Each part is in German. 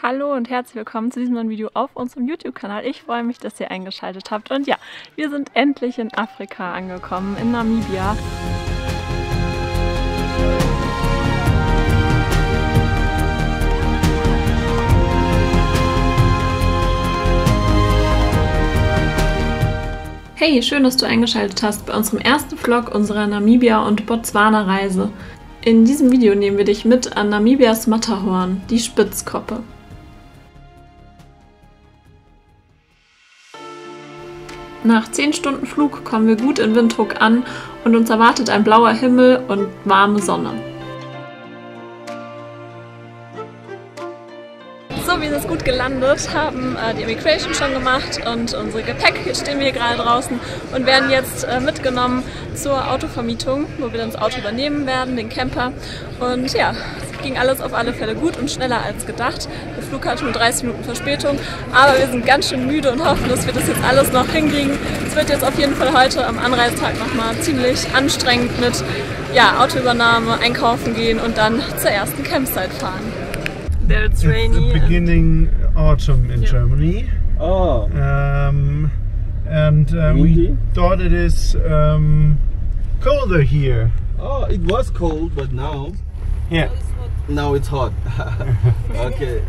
Hallo und herzlich willkommen zu diesem neuen Video auf unserem YouTube-Kanal. Ich freue mich, dass ihr eingeschaltet habt. Und ja, wir sind endlich in Afrika angekommen, in Namibia. Hey, schön, dass du eingeschaltet hast bei unserem ersten Vlog unserer Namibia- und Botswana-Reise. In diesem Video nehmen wir dich mit an Namibias Matterhorn, die Spitzkoppe. Nach 10 Stunden Flug kommen wir gut in Windhoek an und uns erwartet ein blauer Himmel und warme Sonne. So, wir sind jetzt gut gelandet, haben die Immigration schon gemacht und unsere Gepäck, jetzt stehen wir hier gerade draußen und werden jetzt mitgenommen zur Autovermietung, wo wir dann das Auto übernehmen werden, den Camper. Und ja, es ging alles auf alle Fälle gut und schneller als gedacht. Der Flug hatte nur 30 Minuten Verspätung, aber wir sind ganz schön müde und hoffen, dass wir das jetzt alles noch hinkriegen. Es wird jetzt auf jeden Fall heute am Anreisetag nochmal ziemlich anstrengend mit Autoübernahme, einkaufen gehen und dann zur ersten Campsite fahren. There it's rainy. It's the beginning autumn in Germany. Oh. We thought it is colder here. Oh, it was cold, but now. Yeah. Now it's hot. Okay.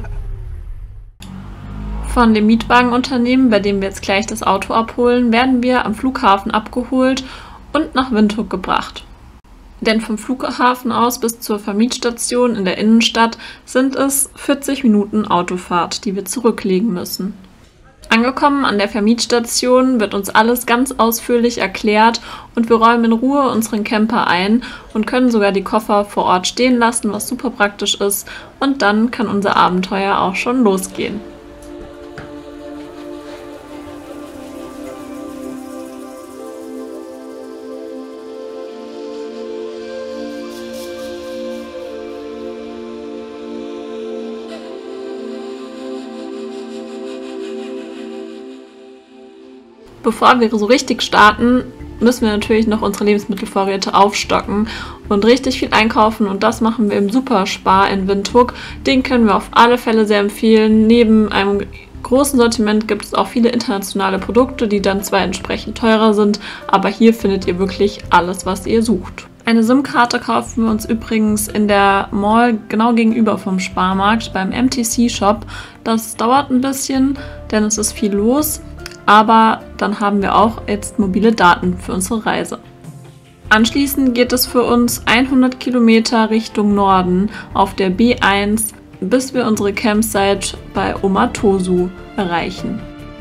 Von dem Mietwagenunternehmen, bei dem wir jetzt gleich das Auto abholen, werden wir am Flughafen abgeholt und nach Windhoek gebracht. Denn vom Flughafen aus bis zur Vermietstation in der Innenstadt sind es 40 Minuten Autofahrt, die wir zurücklegen müssen. Angekommen an der Vermietstation wird uns alles ganz ausführlich erklärt und wir räumen in Ruhe unseren Camper ein und können sogar die Koffer vor Ort stehen lassen, was super praktisch ist, und dann kann unser Abenteuer auch schon losgehen. Bevor wir so richtig starten, müssen wir natürlich noch unsere Lebensmittelvorräte aufstocken und richtig viel einkaufen, und das machen wir im Superspar in Windhoek. Den können wir auf alle Fälle sehr empfehlen. Neben einem großen Sortiment gibt es auch viele internationale Produkte, die dann zwar entsprechend teurer sind, aber hier findet ihr wirklich alles, was ihr sucht. Eine SIM-Karte kaufen wir uns übrigens in der Mall genau gegenüber vom Sparmarkt beim MTC-Shop. Das dauert ein bisschen, denn es ist viel los. Aber dann haben wir auch jetzt mobile Daten für unsere Reise. Anschließend geht es für uns 100 Kilometer Richtung Norden auf der B1, bis wir unsere Campsite bei Omatosu erreichen.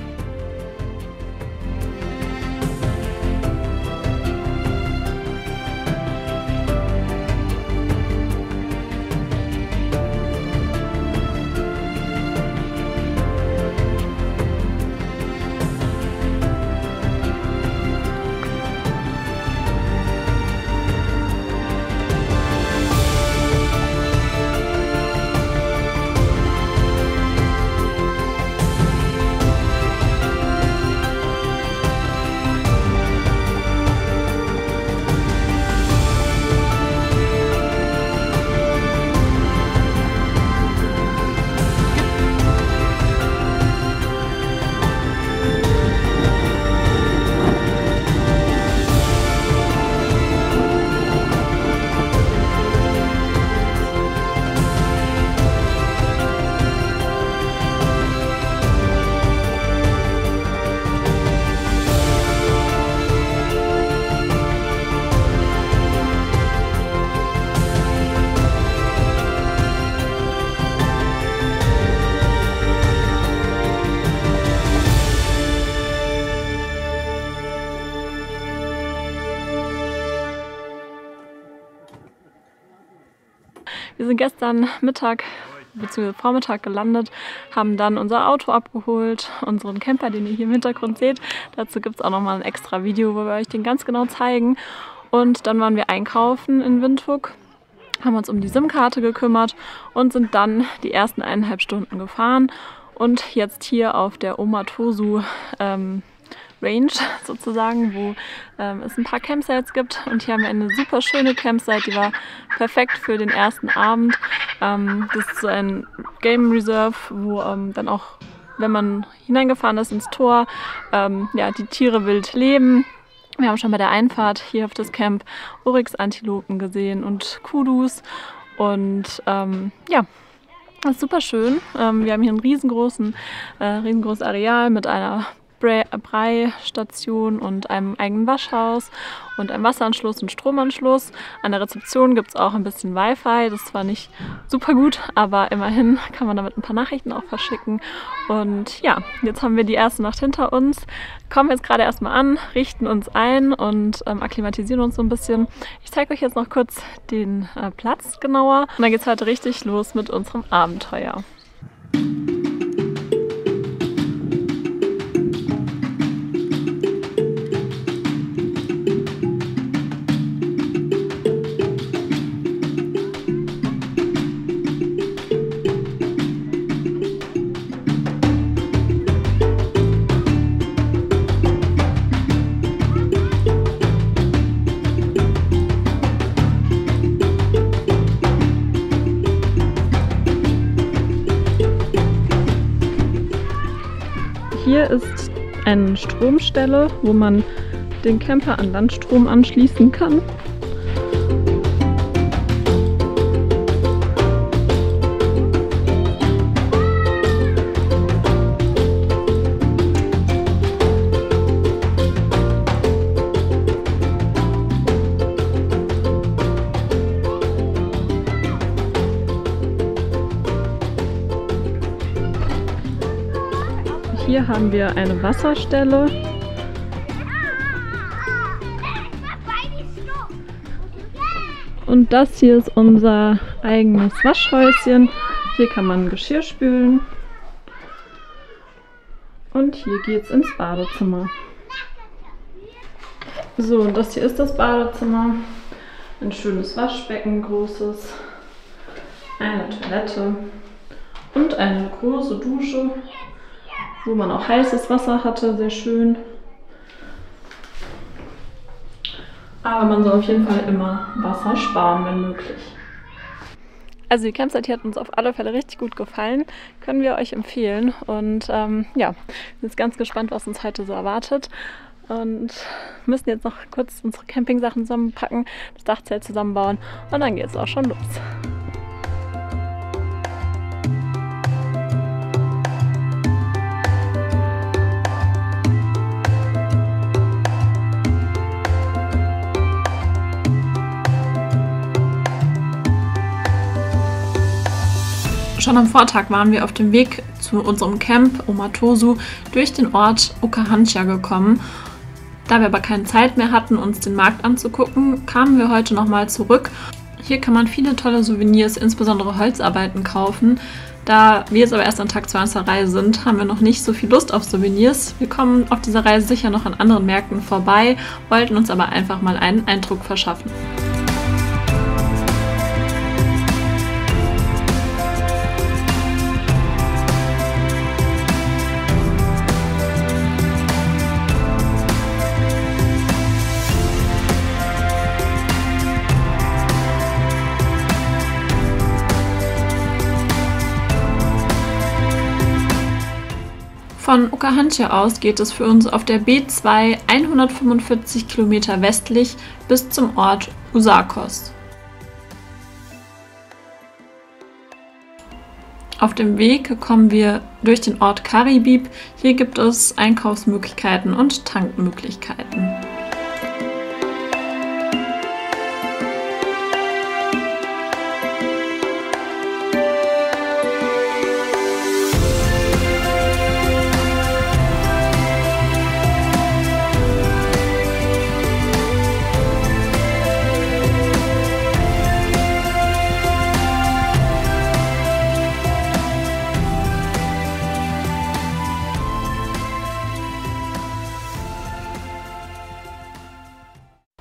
Wir sind gestern Mittag bzw. Vormittag gelandet, haben dann unser Auto abgeholt, unseren Camper, den ihr hier im Hintergrund seht. Dazu gibt es auch nochmal ein extra Video, wo wir euch den ganz genau zeigen. Und dann waren wir einkaufen in Windhoek, haben uns um die SIM-Karte gekümmert und sind dann die ersten 1,5 Stunden gefahren und jetzt hier auf der Omatosu Range sozusagen, wo es ein paar Campsites gibt. Und hier haben wir eine super schöne Campsite, die war perfekt für den ersten Abend. Das ist so ein Game Reserve, wo dann auch, wenn man hineingefahren ist ins Tor, ja, die Tiere wild leben. Wir haben schon bei der Einfahrt hier auf das Camp Oryx-Antilopen gesehen und Kudus. Und ja, das ist super schön. Wir haben hier ein riesengroßes Areal mit einer Breistation und einem eigenen Waschhaus und einem Wasseranschluss und Stromanschluss. An der Rezeption gibt es auch ein bisschen Wi-Fi. Das ist zwar nicht super gut, aber immerhin kann man damit ein paar Nachrichten auch verschicken. Und ja, jetzt haben wir die erste Nacht hinter uns. Kommen jetzt gerade erstmal an, richten uns ein und akklimatisieren uns so ein bisschen. Ich zeige euch jetzt noch kurz den Platz genauer. Und dann geht es heute richtig los mit unserem Abenteuer. Hier ist eine Stromstelle, wo man den Camper an Landstrom anschließen kann. Hier haben wir eine Wasserstelle. Und das hier ist unser eigenes Waschhäuschen. Hier kann man Geschirr spülen. Und hier geht es ins Badezimmer. So, und das hier ist das Badezimmer. Ein schönes Waschbecken, großes. Eine Toilette. Und eine große Dusche, wo man auch heißes Wasser hatte, sehr schön. Aber man soll auf jeden Fall immer Wasser sparen, wenn möglich. Also die Campsite hier hat uns auf alle Fälle richtig gut gefallen, können wir euch empfehlen. Und ja, wir sind jetzt ganz gespannt, was uns heute so erwartet. Und müssen jetzt noch kurz unsere Campingsachen zusammenpacken, das Dachzelt zusammenbauen und dann geht es auch schon los. Schon am Vortag waren wir auf dem Weg zu unserem Camp Omatosu durch den Ort Okahandja gekommen. Da wir aber keine Zeit mehr hatten, uns den Markt anzugucken, kamen wir heute nochmal zurück. Hier kann man viele tolle Souvenirs, insbesondere Holzarbeiten, kaufen. Da wir jetzt aber erst an Tag 2 unserer Reise sind, haben wir noch nicht so viel Lust auf Souvenirs. Wir kommen auf dieser Reise sicher noch an anderen Märkten vorbei, wollten uns aber einfach mal einen Eindruck verschaffen. Von Okahandja aus geht es für uns auf der B2 145 Kilometer westlich bis zum Ort Usakos. Auf dem Weg kommen wir durch den Ort Karibib. Hier gibt es Einkaufsmöglichkeiten und Tankmöglichkeiten.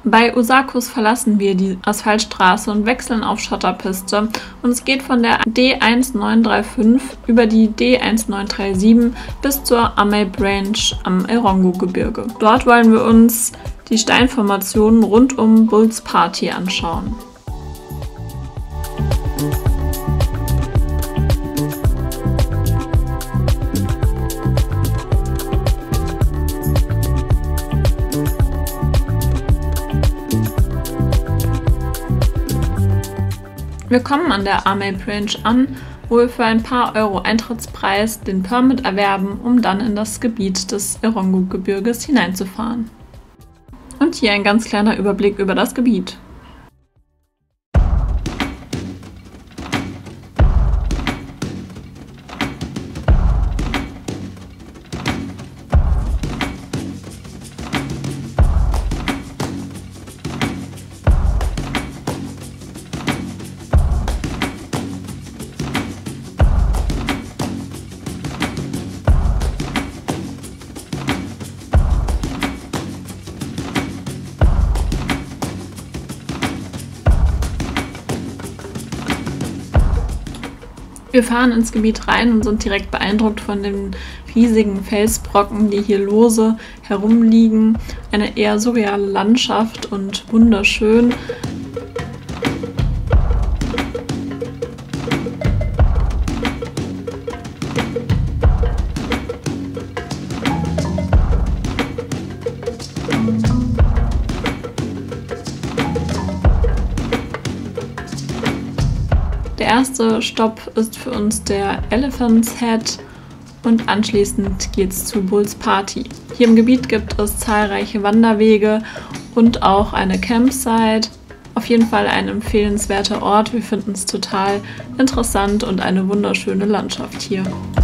Bei Osakos verlassen wir die Asphaltstraße und wechseln auf Schotterpiste und es geht von der D1935 über die D1937 bis zur Amay Branch am Erongo-Gebirge. Dort wollen wir uns die Steinformationen rund um Bulls Party anschauen. Wir kommen an der Amay Branch an, wo wir für ein paar Euro Eintrittspreis den Permit erwerben, um dann in das Gebiet des Erongo-Gebirges hineinzufahren. Und hier ein ganz kleiner Überblick über das Gebiet. Wir fahren ins Gebiet rein und sind direkt beeindruckt von den riesigen Felsbrocken, die hier lose herumliegen. Eine eher surreale Landschaft und wunderschön. Der erste Stopp ist für uns der Elephant's Head und anschließend geht's zu Bulls Party. Hier im Gebiet gibt es zahlreiche Wanderwege und auch eine Campsite. Auf jeden Fall ein empfehlenswerter Ort. Wir finden es total interessant und eine wunderschöne Landschaft hier.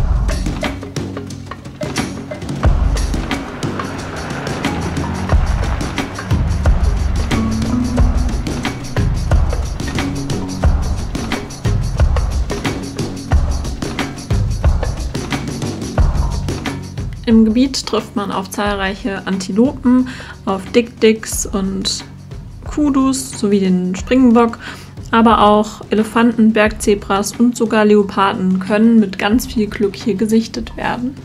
Im Gebiet trifft man auf zahlreiche Antilopen, auf Dik-Diks und Kudus sowie den Springbock, aber auch Elefanten, Bergzebras und sogar Leoparden können mit ganz viel Glück hier gesichtet werden.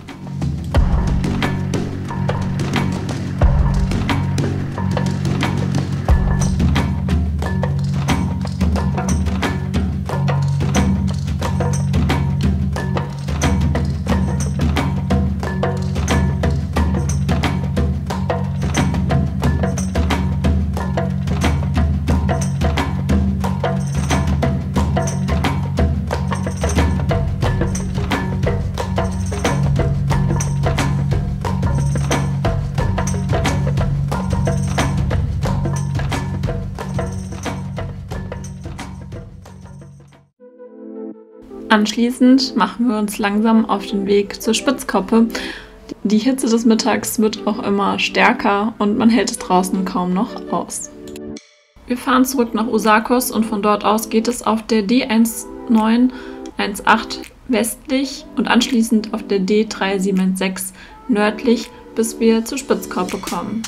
Anschließend machen wir uns langsam auf den Weg zur Spitzkoppe. Die Hitze des Mittags wird auch immer stärker und man hält es draußen kaum noch aus. Wir fahren zurück nach Osakos und von dort aus geht es auf der D1918 westlich und anschließend auf der D3716 nördlich, bis wir zur Spitzkoppe kommen.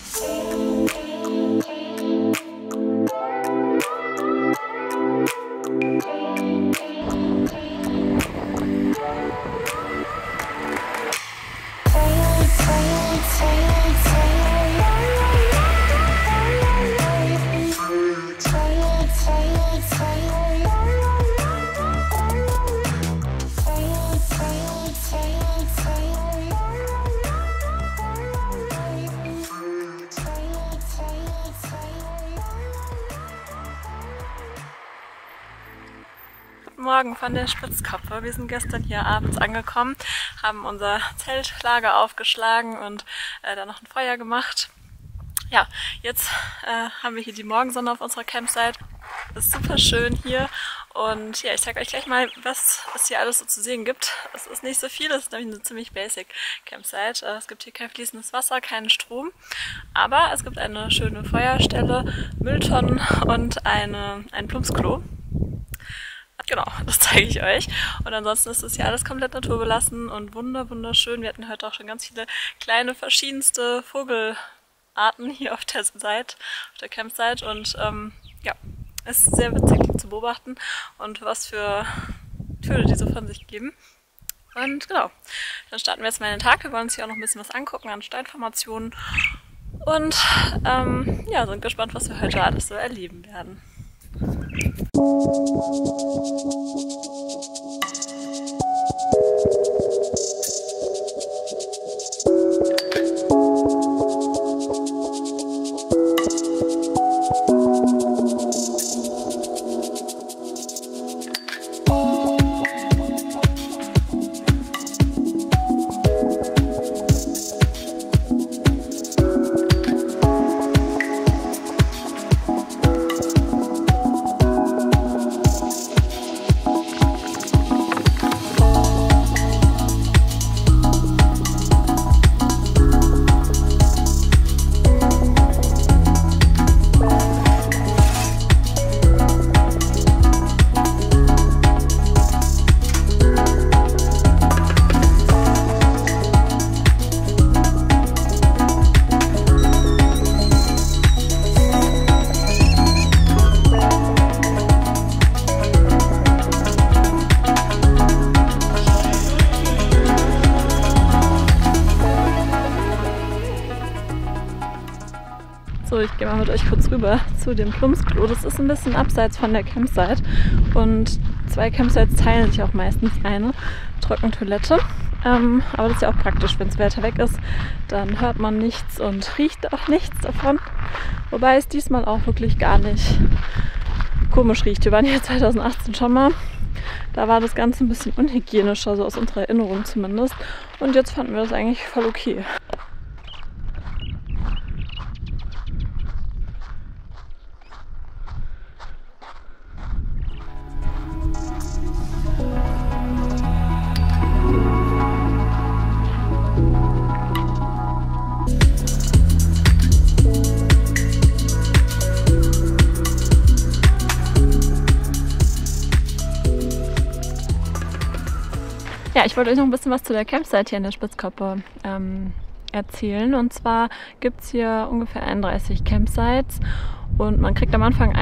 Morgen von der Spitzkoppe. Wir sind gestern hier abends angekommen, haben unser Zeltlager aufgeschlagen und dann noch ein Feuer gemacht. Ja, jetzt haben wir hier die Morgensonne auf unserer Campsite. Es ist super schön hier und ja, ich zeige euch gleich mal, was es hier alles so zu sehen gibt. Es ist nicht so viel, es ist nämlich eine ziemlich basic Campsite. Es gibt hier kein fließendes Wasser, keinen Strom, aber es gibt eine schöne Feuerstelle, Mülltonnen und ein Plumpsklo. Genau, das zeige ich euch. Und ansonsten ist das hier alles komplett naturbelassen und wunderschön. Wir hatten heute auch schon ganz viele kleine verschiedenste Arten hier auf der Seite, auf der Campsite und ja, es ist sehr witzig, die zu beobachten und was für Vögel die so von sich geben. Und genau, dann starten wir jetzt mal in den Tag. Wir wollen uns hier auch noch ein bisschen was angucken an Steinformationen und ja, sind gespannt, was wir heute alles so erleben werden. So, ich gehe mal mit euch kurz rüber zu dem Plumpsklo. Das ist ein bisschen abseits von der Campsite und 2 Campsites teilen sich auch meistens eine Trockentoilette. Aber das ist ja auch praktisch, wenn das Wetter weg ist, dann hört man nichts und riecht auch nichts davon. Wobei es diesmal auch wirklich gar nicht komisch riecht. Wir waren hier 2018 schon mal. Da war das Ganze ein bisschen unhygienischer, so aus unserer Erinnerung zumindest. Und jetzt fanden wir das eigentlich voll okay. Ja, ich wollte euch noch ein bisschen was zu der Campsite hier in der Spitzkoppe erzählen. Und zwar gibt es hier ungefähr 31 Campsites und man kriegt am Anfang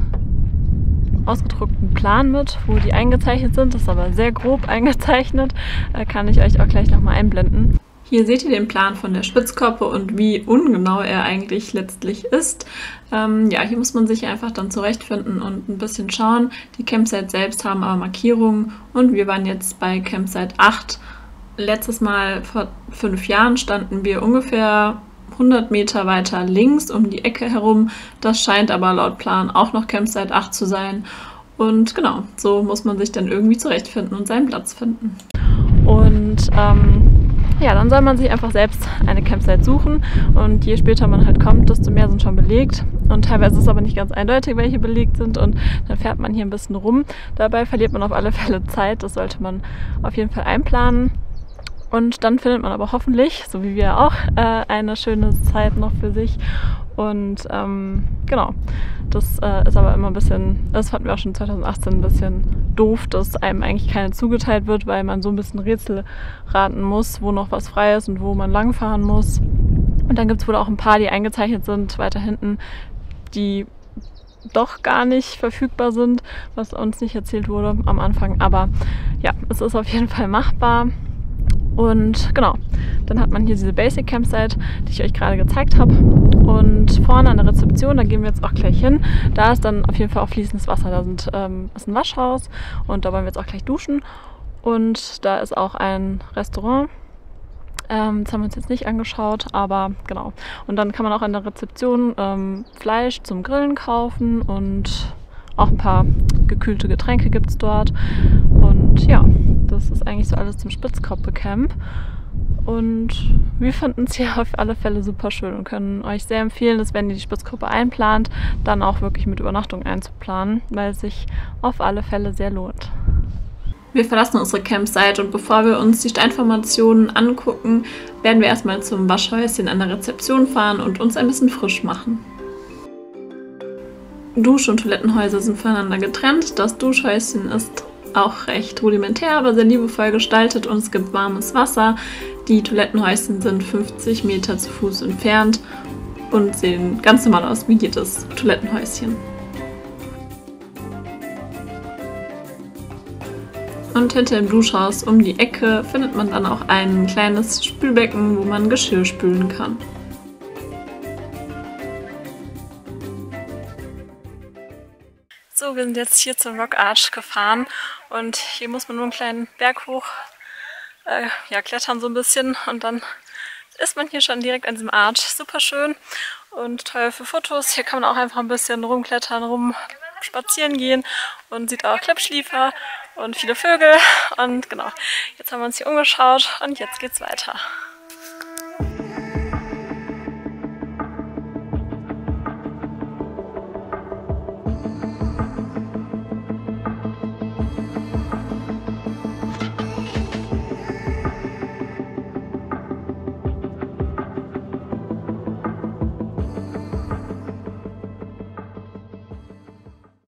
einen ausgedruckten Plan mit, wo die eingezeichnet sind. Das ist aber sehr grob eingezeichnet, kann ich euch auch gleich nochmal einblenden. Hier seht ihr den Plan von der Spitzkoppe und wie ungenau er eigentlich letztlich ist. Ja, hier muss man sich einfach dann zurechtfinden und ein bisschen schauen. Die Campsites selbst haben aber Markierungen und wir waren jetzt bei Campsite 8. Letztes Mal vor 5 Jahren standen wir ungefähr 100 Meter weiter links um die Ecke herum. Das scheint aber laut Plan auch noch Campsite 8 zu sein. Und genau, so muss man sich dann irgendwie zurechtfinden und seinen Platz finden. Und ja, dann soll man sich einfach selbst eine Campsite suchen und je später man halt kommt, desto mehr sind schon belegt und teilweise ist es aber nicht ganz eindeutig, welche belegt sind und dann fährt man hier ein bisschen rum. Dabei verliert man auf alle Fälle Zeit, das sollte man auf jeden Fall einplanen und dann findet man aber hoffentlich, so wie wir auch, eine schöne Zeit noch für sich und genau, das ist aber immer ein bisschen, das fanden wir auch schon 2018 ein bisschen doof, dass einem eigentlich keine zugeteilt wird, weil man so ein bisschen Rätsel raten muss, wo noch was frei ist und wo man langfahren muss. Und dann gibt es wohl auch ein paar, die eingezeichnet sind, weiter hinten, die doch gar nicht verfügbar sind, was uns nicht erzählt wurde am Anfang. Aber ja, es ist auf jeden Fall machbar. Und genau, dann hat man hier diese Basic Campsite, die ich euch gerade gezeigt habe. Und vorne an der Rezeption, da gehen wir jetzt auch gleich hin, da ist dann auf jeden Fall auch fließendes Wasser. Da ist ein Waschhaus und da wollen wir jetzt auch gleich duschen. Und da ist auch ein Restaurant. Das haben wir uns jetzt nicht angeschaut, aber genau. Und dann kann man auch an der Rezeption Fleisch zum Grillen kaufen und auch ein paar gekühlte Getränke gibt es dort. Und ja, das ist eigentlich so alles zum Spitzkoppe-Camp. Und wir finden es hier auf alle Fälle super schön und können euch sehr empfehlen, dass wenn ihr die Spitzkoppe einplant, dann auch wirklich mit Übernachtung einzuplanen, weil es sich auf alle Fälle sehr lohnt. Wir verlassen unsere Campsite und bevor wir uns die Steinformationen angucken, werden wir erstmal zum Waschhäuschen an der Rezeption fahren und uns ein bisschen frisch machen. Dusch- und Toilettenhäuser sind voneinander getrennt. Das Duschhäuschen ist auch recht rudimentär, aber sehr liebevoll gestaltet und es gibt warmes Wasser. Die Toilettenhäuschen sind 50 Meter zu Fuß entfernt und sehen ganz normal aus wie jedes Toilettenhäuschen. Und hinter dem Duschhaus um die Ecke findet man dann auch ein kleines Spülbecken, wo man Geschirr spülen kann. So, wir sind jetzt hier zum Rock Arch gefahren und hier muss man nur einen kleinen Berg hoch klettern so ein bisschen und dann ist man hier schon direkt an diesem Arch. Super schön und toll für Fotos. Hier kann man auch einfach ein bisschen rumklettern, spazieren gehen und sieht auch Klippschliefer und viele Vögel. Und genau, jetzt haben wir uns hier umgeschaut und jetzt geht's weiter.